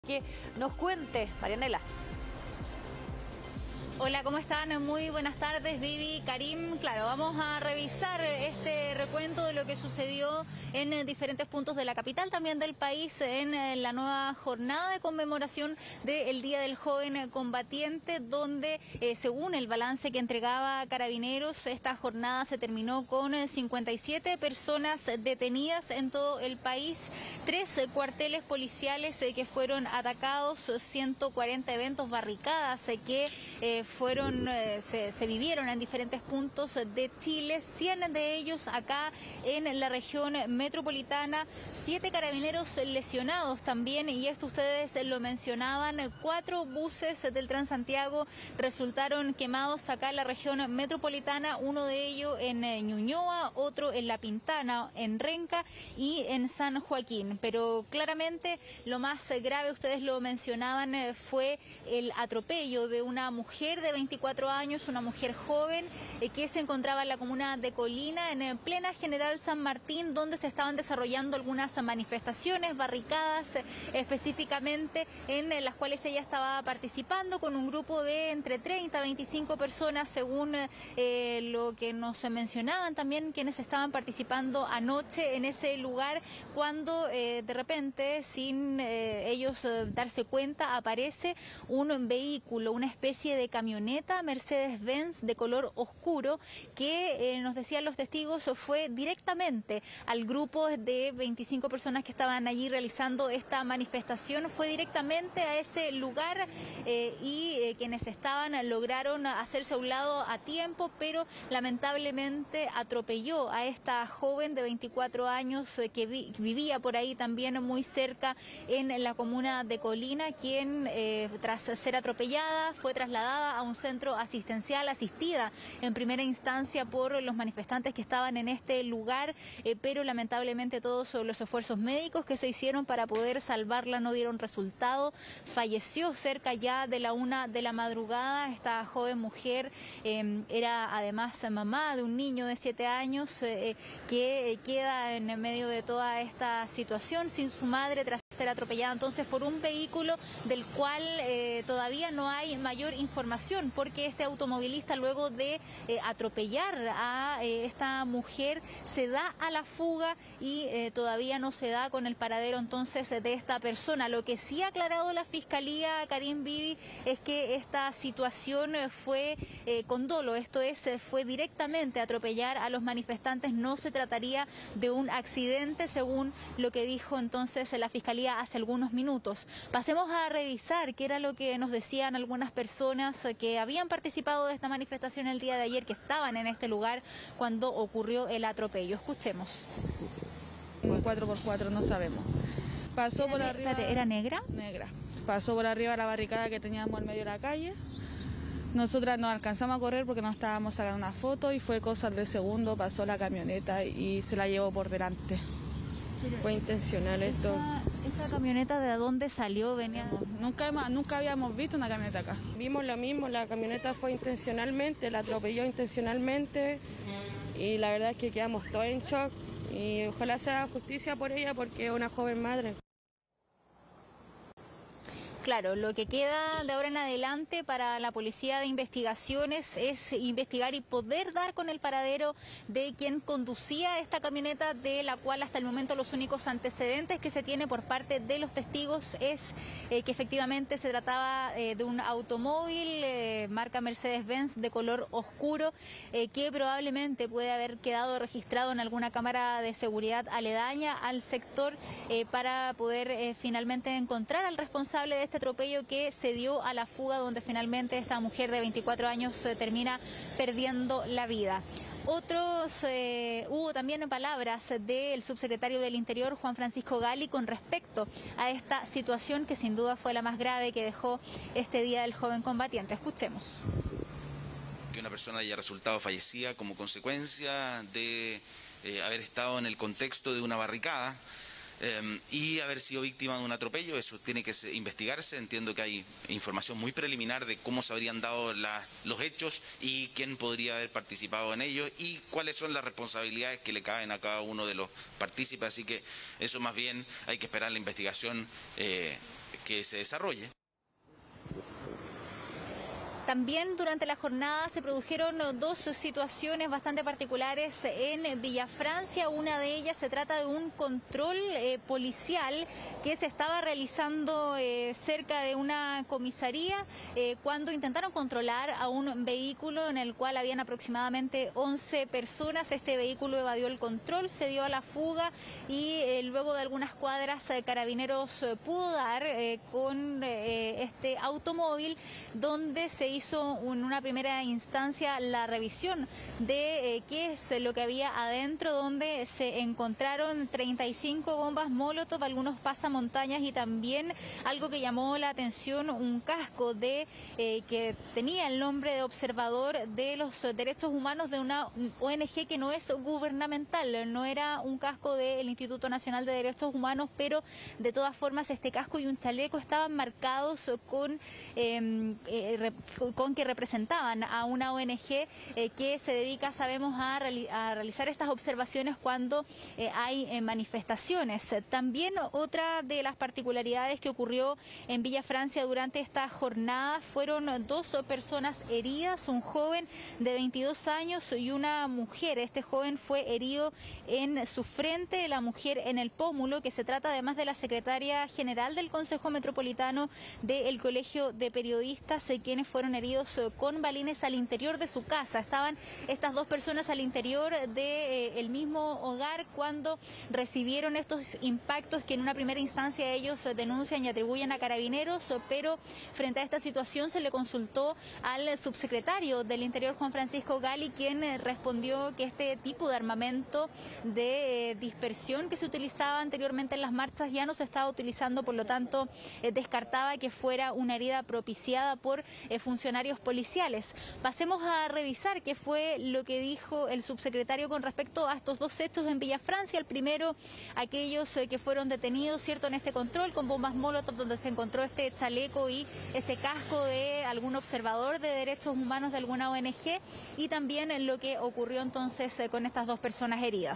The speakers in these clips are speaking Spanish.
Que nos cuente, Marianela. Hola, ¿cómo están? Muy buenas tardes, Vivi, Karim. Claro, vamos a revisar este recuento de lo que sucedió en diferentes puntos de la capital, también del país, en la nueva jornada de conmemoración del Día del Joven Combatiente, donde, según el balance que entregaba Carabineros, esta jornada se terminó con 57 personas detenidas en todo el país, 3 cuarteles policiales que fueron atacados, 140 eventos, barricadas que se vivieron en diferentes puntos de Chile, 100 de ellos acá en la región metropolitana, 7 carabineros lesionados también, y esto ustedes lo mencionaban, 4 buses del Transantiago resultaron quemados acá en la región metropolitana, uno de ellos en Ñuñoa, otro en La Pintana, en Renca y en San Joaquín. Pero claramente lo más grave, ustedes lo mencionaban, fue el atropello de una mujer de 24 años, una mujer joven que se encontraba en la comuna de Colina, en plena General San Martín, donde se estaban desarrollando algunas manifestaciones, barricadas específicamente, en las cuales ella estaba participando con un grupo de entre 30 a 25 personas, según lo que nos mencionaban también quienes estaban participando anoche en ese lugar, cuando de repente, sin ellos darse cuenta, aparece un vehículo, una especie de camioneta Mercedes-Benz de color oscuro que, nos decían los testigos, fue directamente al grupo de 25 personas que estaban allí realizando esta manifestación, fue directamente a ese lugar y quienes estaban lograron hacerse a un lado a tiempo, pero lamentablemente atropelló a esta joven de 24 años que vivía por ahí también muy cerca en la comuna de Colina, quien tras ser atropellada fue trasladada a un centro asistencial, asistida en primera instancia por los manifestantes que estaban en este lugar, pero lamentablemente todos los esfuerzos médicos que se hicieron para poder salvarla no dieron resultado. Falleció cerca ya de la 1 de la madrugada. Esta joven mujer era además mamá de un niño de 7 años que queda en medio de toda esta situación sin su madre tras ser atropellada entonces por un vehículo del cual todavía no hay mayor información, porque este automovilista, luego de atropellar a esta mujer, se da a la fuga y todavía no se da con el paradero entonces de esta persona. Lo que sí ha aclarado la Fiscalía, Karim, Vivi, es que esta situación fue con dolo, esto es, fue directamente atropellar a los manifestantes, no se trataría de un accidente, según lo que dijo entonces la Fiscalía hace algunos minutos. Pasemos a revisar qué era lo que nos decían algunas personas que habían participado de esta manifestación el día de ayer, que estaban en este lugar cuando ocurrió el atropello. Escuchemos. Un 4x4, no sabemos. Pasó por arriba. ¿Era negra? Negra. Pasó por arriba la barricada que teníamos al medio de la calle. Nosotras nos alcanzamos a correr porque nos estábamos sacando una foto y fue cosa de segundo, pasó la camioneta y se la llevó por delante. Fue intencional esto. ¿Esa camioneta de dónde salió? ¿Venía? Nunca habíamos visto una camioneta acá. Vimos lo mismo, la camioneta fue intencionalmente, la atropelló intencionalmente y la verdad es que quedamos todos en shock y ojalá se haga justicia por ella porque es una joven madre. Claro, lo que queda de ahora en adelante para la Policía de Investigaciones es investigar y poder dar con el paradero de quien conducía esta camioneta, de la cual hasta el momento los únicos antecedentes que se tiene por parte de los testigos es que efectivamente se trataba de un automóvil marca Mercedes-Benz de color oscuro que probablemente puede haber quedado registrado en alguna cámara de seguridad aledaña al sector para poder finalmente encontrar al responsable de este atropello que se dio a la fuga, donde finalmente esta mujer de 24 años termina perdiendo la vida. Hubo también palabras del subsecretario del Interior, Juan Francisco Gali, con respecto a esta situación que sin duda fue la más grave que dejó este Día del Joven Combatiente. Escuchemos. Que una persona haya resultado fallecida como consecuencia de haber estado en el contexto de una barricada y haber sido víctima de un atropello. Eso tiene que investigarse. Entiendo que hay información muy preliminar de cómo se habrían dado los hechos y quién podría haber participado en ellos y cuáles son las responsabilidades que le caben a cada uno de los partícipes. Así que eso más bien hay que esperar la investigación que se desarrolle. También durante la jornada se produjeron dos situaciones bastante particulares en Villa Francia. Una de ellas se trata de un control policial que se estaba realizando cerca de una comisaría cuando intentaron controlar a un vehículo en el cual habían aproximadamente 11 personas. Este vehículo evadió el control, se dio a la fuga y luego de algunas cuadras Carabineros pudo dar con este automóvil, donde se hizo en una primera instancia la revisión de qué es lo que había adentro, donde se encontraron 35 bombas Molotov, algunos pasamontañas y también algo que llamó la atención, un casco que tenía el nombre de observador de los derechos humanos de una ONG que no es gubernamental. No era un casco del Instituto Nacional de Derechos Humanos, pero de todas formas este casco y un chaleco estaban marcados con que representaban a una ONG que se dedica, sabemos, a realizar estas observaciones cuando hay manifestaciones. También otra de las particularidades que ocurrió en Villa Francia durante esta jornada fueron dos personas heridas, un joven de 22 años y una mujer. Este joven fue herido en su frente, la mujer en el pómulo, que se trata además de la secretaria general del Consejo Metropolitano del Colegio de Periodistas, quienes fueron heridos con balines al interior de su casa. Estaban estas dos personas al interior del mismo hogar cuando recibieron estos impactos que en una primera instancia ellos denuncian y atribuyen a Carabineros, pero frente a esta situación se le consultó al subsecretario del Interior, Juan Francisco Gali, quien respondió que este tipo de armamento de dispersión que se utilizaba anteriormente en las marchas ya no se estaba utilizando, por lo tanto descartaba que fuera una herida propiciada por funcionarios policiales. Pasemos a revisar qué fue lo que dijo el subsecretario con respecto a estos dos hechos en Villa Francia. El primero, aquellos que fueron detenidos, ¿cierto?, en este control con bombas Molotov, donde se encontró este chaleco y este casco de algún observador de derechos humanos de alguna ONG, y también lo que ocurrió entonces con estas dos personas heridas.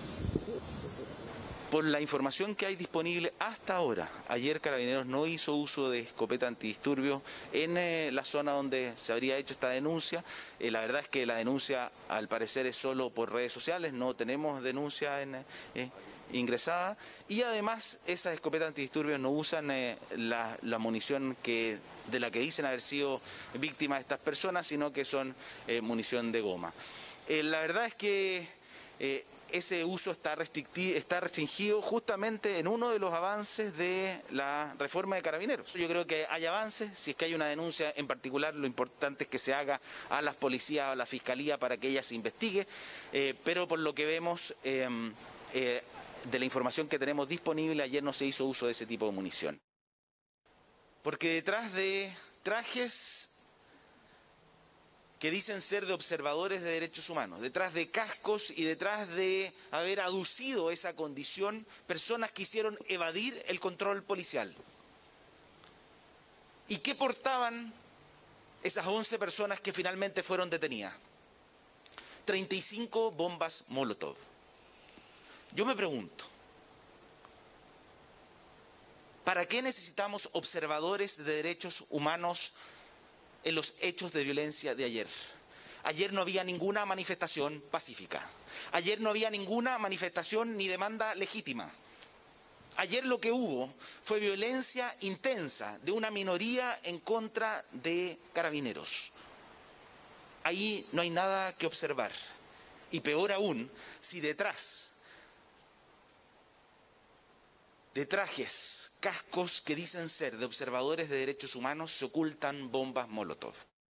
Por la información que hay disponible hasta ahora, ayer Carabineros no hizo uso de escopeta antidisturbios en la zona donde se habría hecho esta denuncia. La verdad es que la denuncia al parecer es solo por redes sociales, no tenemos denuncia ingresada, y además esas escopetas antidisturbios no usan la munición de la que dicen haber sido víctimas estas personas, sino que son munición de goma. La verdad es que ese uso está restringido justamente en uno de los avances de la reforma de Carabineros. Yo creo que hay avances, si es que hay una denuncia en particular, lo importante es que se haga a las policías o a la fiscalía para que ella se investigue, pero por lo que vemos de la información que tenemos disponible, ayer no se hizo uso de ese tipo de munición. Porque detrás de trajes que dicen ser de observadores de derechos humanos, detrás de cascos y detrás de haber aducido esa condición, personas quisieron evadir el control policial. ¿Y qué portaban esas 11 personas que finalmente fueron detenidas? 35 bombas Molotov. Yo me pregunto, ¿para qué necesitamos observadores de derechos humanos en los hechos de violencia de ayer? Ayer no había ninguna manifestación pacífica. Ayer no había ninguna manifestación ni demanda legítima. Ayer lo que hubo fue violencia intensa de una minoría en contra de Carabineros. Ahí no hay nada que observar. Y peor aún, si detrás de trajes, cascos que dicen ser de observadores de derechos humanos, se ocultan bombas Molotov.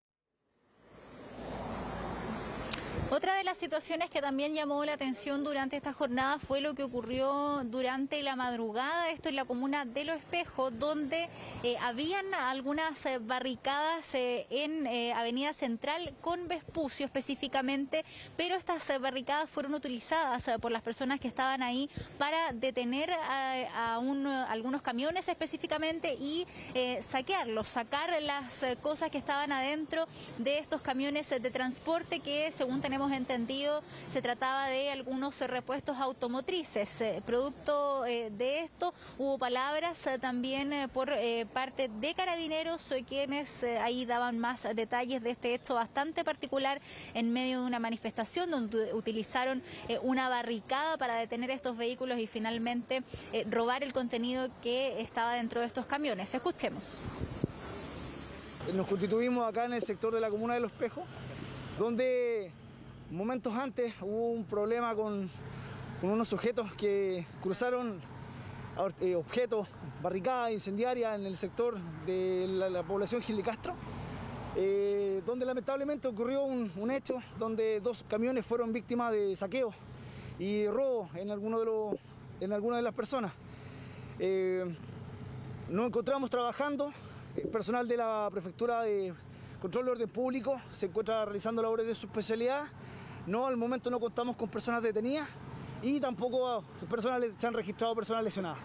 Otra de las situaciones que también llamó la atención durante esta jornada fue lo que ocurrió durante la madrugada, esto en la comuna de Los Espejos, donde habían algunas barricadas en Avenida Central con Vespucio específicamente, pero estas barricadas fueron utilizadas por las personas que estaban ahí para detener algunos camiones específicamente y saquearlos, sacar las cosas que estaban adentro de estos camiones de transporte que, según tenemos tenemos entendido, se trataba de algunos repuestos automotrices. Producto de esto, hubo palabras también por parte de Carabineros, quienes ahí daban más detalles de este hecho bastante particular en medio de una manifestación donde utilizaron una barricada para detener estos vehículos y finalmente robar el contenido que estaba dentro de estos camiones. Escuchemos. Nos constituimos acá en el sector de la comuna de Los Espejos, donde momentos antes hubo un problema con unos sujetos que cruzaron objetos, barricadas incendiarias en el sector de la población Gil de Castro, donde lamentablemente ocurrió un hecho donde 2 camiones fueron víctimas de saqueo y robo en algunas de las personas. Nos encontramos trabajando. El personal de la Prefectura de Control de Orden Público se encuentra realizando labores de su especialidad. No, al momento no contamos con personas detenidas y tampoco se han registrado personas lesionadas.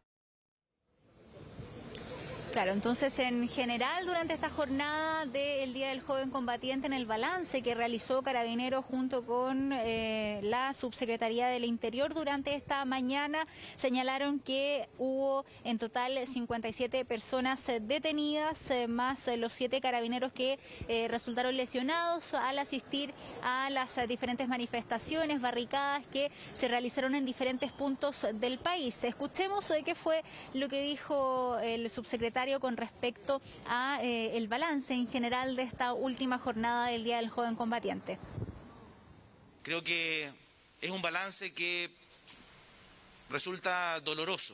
Claro, entonces en general durante esta jornada del Día del Joven Combatiente, en el balance que realizó Carabineros junto con la Subsecretaría del Interior durante esta mañana, señalaron que hubo en total 57 personas detenidas, más los 7 carabineros que resultaron lesionados al asistir a las diferentes manifestaciones, barricadas que se realizaron en diferentes puntos del país. Escuchemos qué fue lo que dijo el subsecretario con respecto a el balance en general de esta última jornada del Día del Joven Combatiente. Creo que es un balance que resulta doloroso,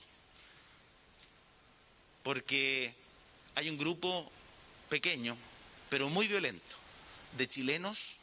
porque hay un grupo pequeño, pero muy violento, de chilenos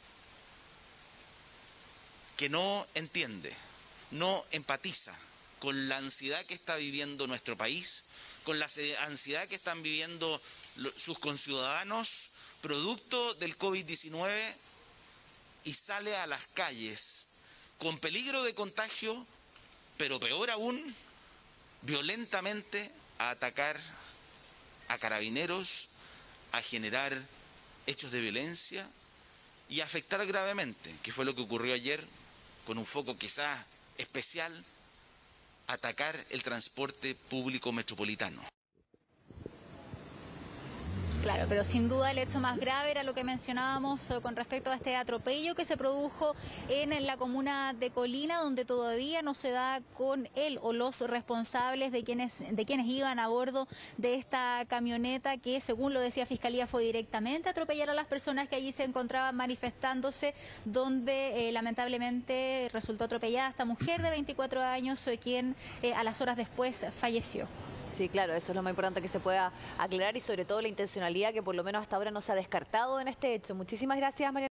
que no entiende, no empatiza con la ansiedad que está viviendo nuestro país, con la ansiedad que están viviendo sus conciudadanos producto del COVID-19 y sale a las calles con peligro de contagio, pero peor aún, violentamente a atacar a carabineros, a generar hechos de violencia y a afectar gravemente, que fue lo que ocurrió ayer con un foco quizás especial, atacar el transporte público metropolitano. Claro, pero sin duda el hecho más grave era lo que mencionábamos con respecto a este atropello que se produjo en la comuna de Colina, donde todavía no se da con él o los responsables de quienes iban a bordo de esta camioneta que, según lo decía Fiscalía, fue directamente a atropellar a las personas que allí se encontraban manifestándose, donde lamentablemente resultó atropellada esta mujer de 24 años, quien a las horas después falleció. Sí, claro, eso es lo más importante que se pueda aclarar y sobre todo la intencionalidad que por lo menos hasta ahora no se ha descartado en este hecho. Muchísimas gracias, María.